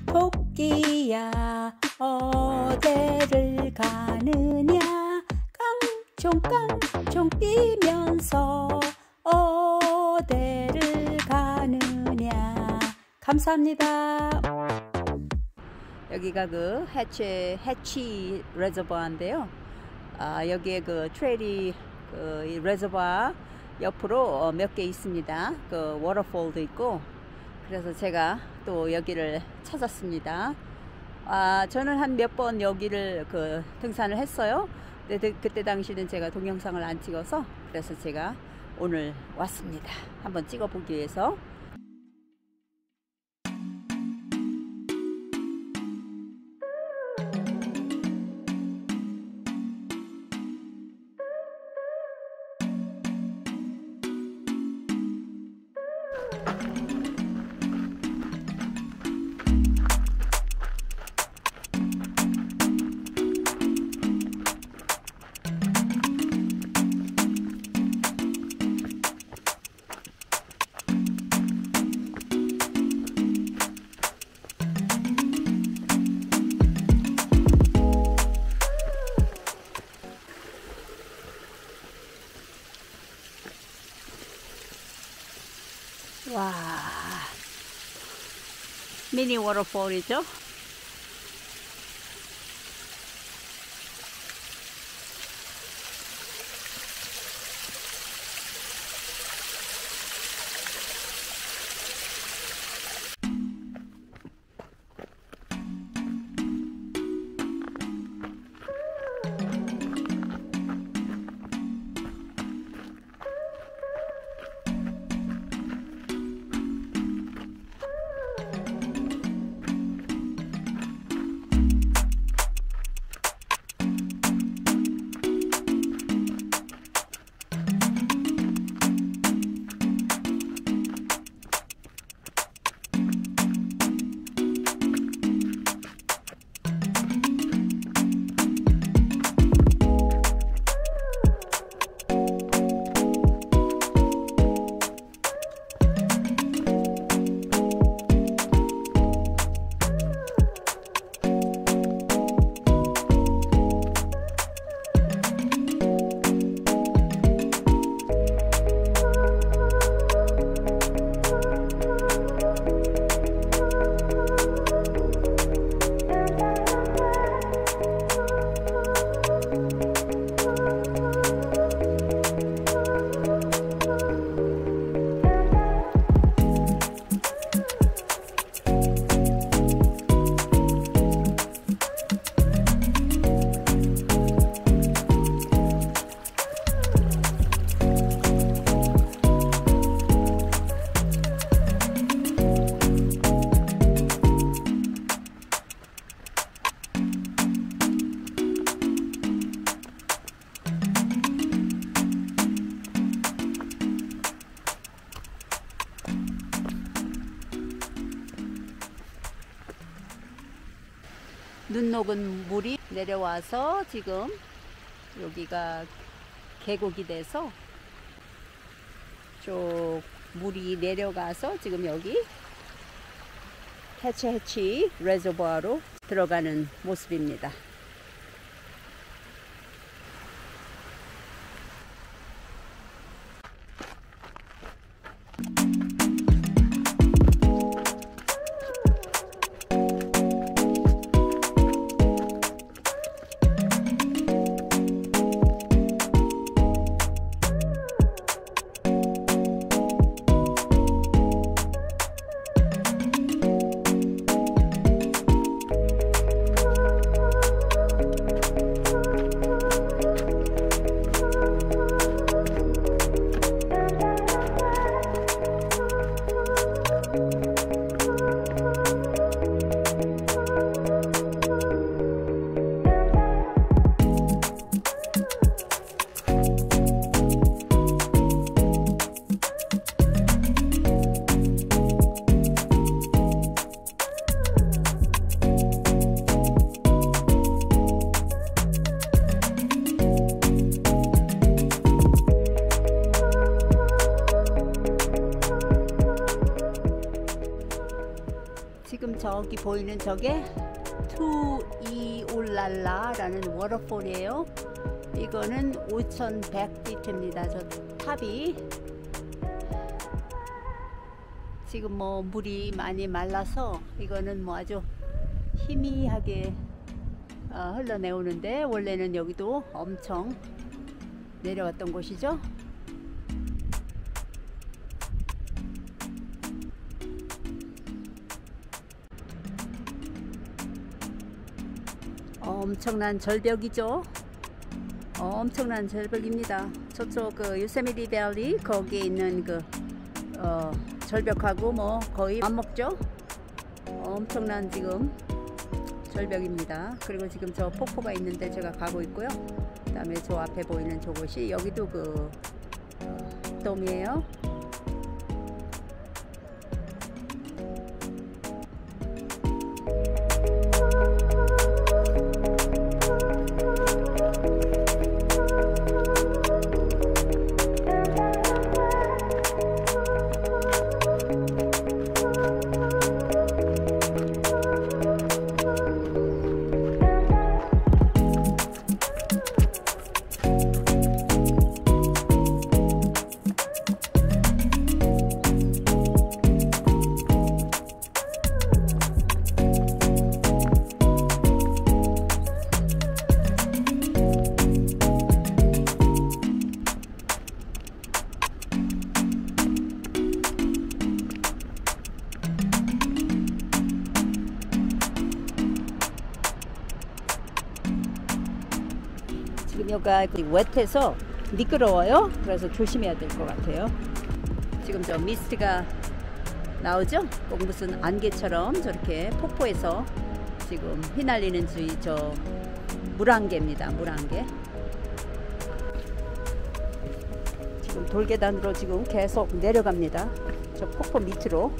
토끼야 어디를 가느냐 깡총깡총 뛰면서 어디를 가느냐. 감사합니다. 여기가 그 해치 레저버인데요. 여기에 그 트레일이 그 레저버 옆으로 몇 개 있습니다. 그 워터폴도 있고, 그래서 제가 또 여기를 찾았습니다. 저는 한 몇 번 여기를 그 등산을 했어요. 근데 그때 당시는 제가 동영상을 안 찍어서, 그래서 제가 오늘 왔습니다. 한번 찍어보기 위해서. 와, 미니 워터폴이죠. 눈 녹은 물이 내려와서 지금 여기가 계곡이 돼서 쭉 물이 내려가서 지금 여기 해치 레저버로 들어가는 모습입니다. 지금 저기 보이는 저게 투이올랄라라는 워터폴이에요. 이거는 5100피트입니다. 저 탑이 지금 뭐 물이 많이 말라서 이거는 뭐 아주 희미하게 흘러내오는데, 원래는 여기도 엄청 내려왔던 곳이죠. 엄청난 절벽이죠. 엄청난 절벽입니다. 저쪽 그 요세미티 밸리 거기에 있는 그 절벽하고 뭐 거의 맞먹죠. 엄청난 지금 절벽입니다. 그리고 지금 저 폭포가 있는데 제가 가고 있고요. 그 다음에 저 앞에 보이는 저곳이 여기도 그 돔이에요. 여기가 웻해서 미끄러워요. 그래서 조심해야 될 것 같아요. 지금 저 미스트가 나오죠? 꼭 무슨 안개처럼 저렇게 폭포에서 지금 휘날리는 저 물안개입니다. 물안개. 지금 돌계단으로 지금 계속 내려갑니다. 저 폭포 밑으로.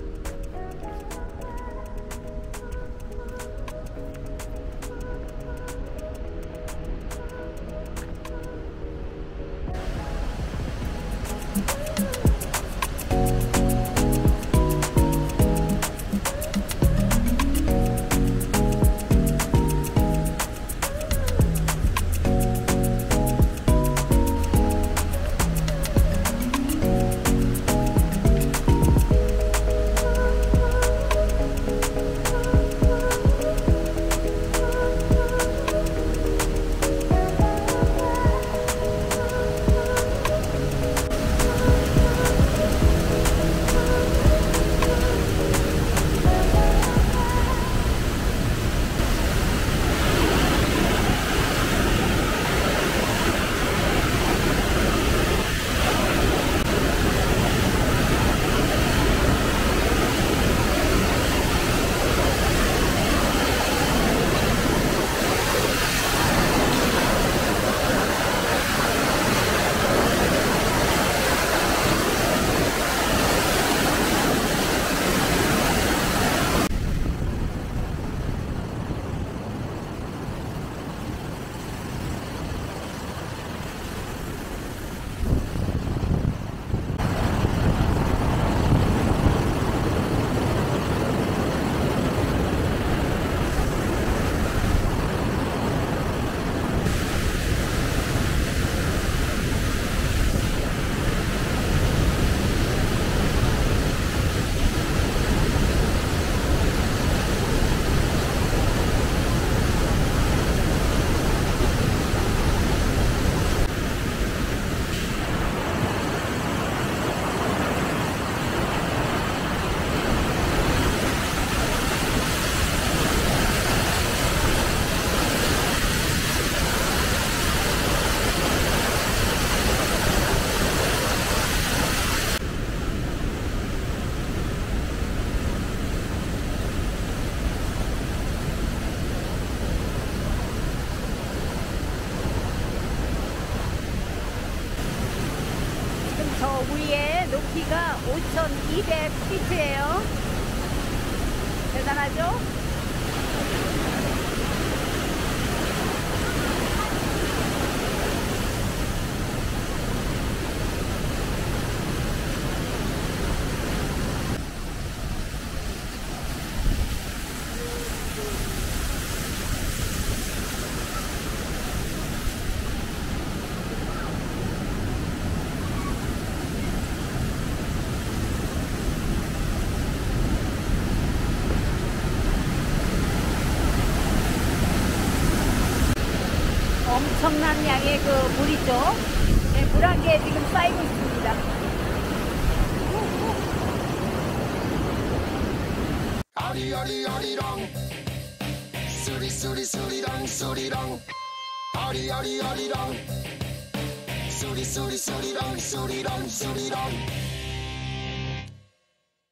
저 위에 높이가 5200피트예요. 대단하죠? 엄청량의 그 물이죠. 네, 물 한 개 지금 쌓이고 있습니다. 아리아리아리랑 수리수리수리랑 수리랑 아리아리아리랑 수리수리수리랑 수리랑 수리랑